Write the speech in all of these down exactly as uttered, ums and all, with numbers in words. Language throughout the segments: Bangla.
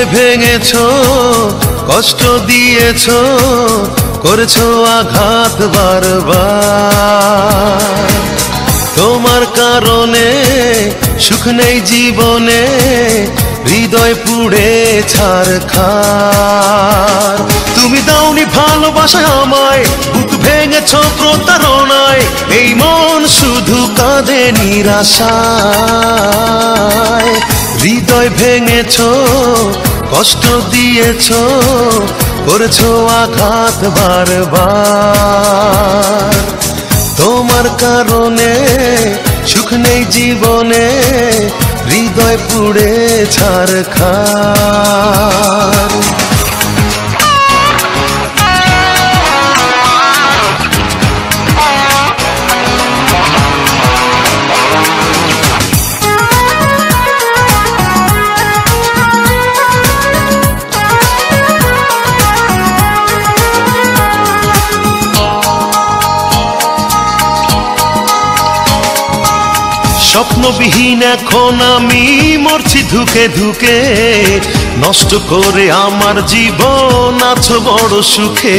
ভেঙেছো, কষ্ট দিয়েছো, করেছো আঘাত বারবার। তোমার কারণে সুখ নেই জীবনে, হৃদয় পুড়ে ছারখার। তুমি দাওনি ভালোবাসায় আমায়, বুক ভেঙেছো প্রতারণায়, এই মন শুধু কাঁদে নিরাশায়। হৃদয় ভেঙেছো, কষ্ট দিয়েছো, করেছো আঘাত বারবার। তোমার কারণে সুখ নেই জীবনে, হৃদয় পুড়ে ছারখার। স্বপ্নবিহীন এখন আমি মরছি ধুকে ধুকে, নষ্ট করে আমার জীবন আছো বড় সুখে।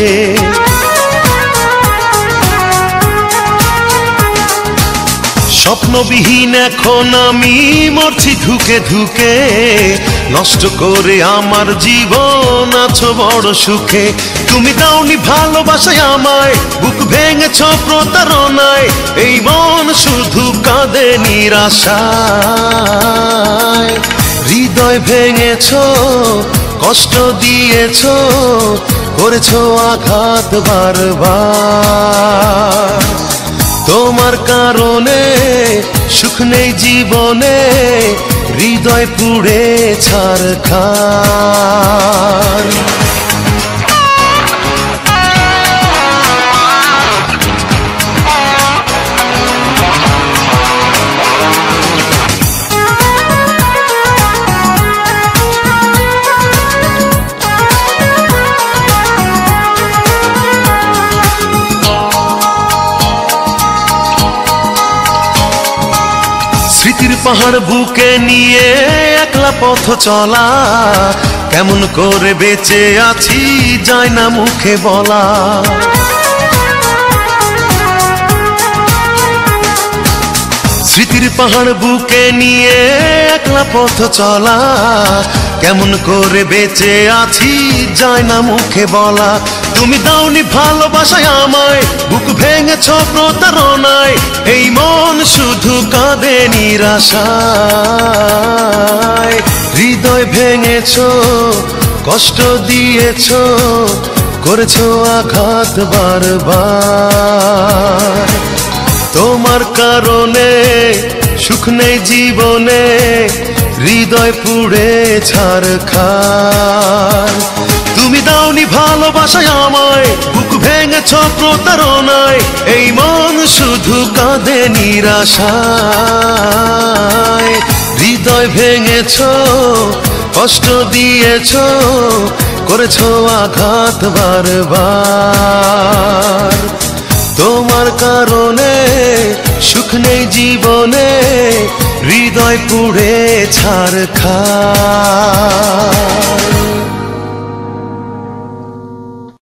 স্বপ্নবিহীন এখন আমি মরছি ধুকে ধুকে, নষ্ট করে আমার জীবন আছো বড় সুখে। তুমি দাওনি ভালোবাসায় আমায়, বুক ভেঙেছো প্রতারণায়, এই মন শুধু কাঁদে নিরাশায়। হৃদয় ভেঙেছো, কষ্ট দিয়েছো, করেছো আঘাত বারবার। তোমার কারণে সুখ নেই জীবনে, হৃদয় পুড়ে ছারখার। স্মৃতির পাহাড় বুকে নিয়ে একলা পথ চলা, কেমন করে বেঁচে আছি যায় না মুখে বলা। স্মৃতির পাহাড় বুকে নিয়ে একলা পথ চলা, কেমন করে বেঁচে আছি যায় না মুখে বলা। তুমি দাওনি ভালোবাসায় আমায়, বুক ভেঙেছো প্রতারণায়, এই মন শুধু কাঁদে নিরাশায়। হৃদয় ভেঙেছো, কষ্ট দিয়েছো, করেছো আঘাত বারবার। তোমার কারণে সুখ নেই জীবনে, হৃদয় পুড়ে ছারখার। তুমি দাওনি ভালোবাসায় আমায়, বুক ভেঙেছো প্রতারণায়, এই মন শুধু কাঁদে নিরাশায়। হৃদয় ভেঙেছো, কষ্ট দিয়েছো, করেছো আঘাত বারবার। তোমার কারণে সুখ নেই জীবনে, হৃদয় পুড়ে ছারখার।